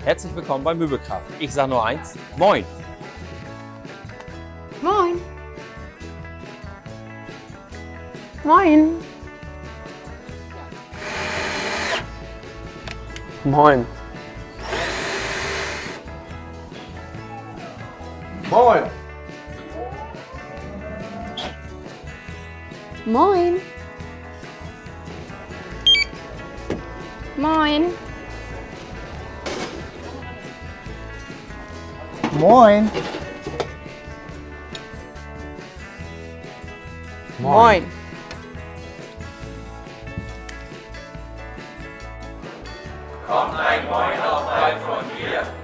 Herzlich willkommen bei Möbelkraft. Ich sage nur eins, moin! Moin! Moin! Moin! Moin! Moin! Moin! Moin! Moin! Kommt ein Moin auch bald von mir.